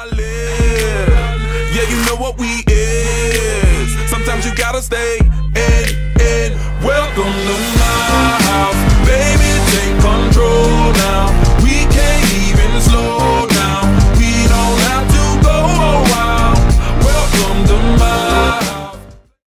I live. Yeah, you know what we is. Sometimes you gotta stay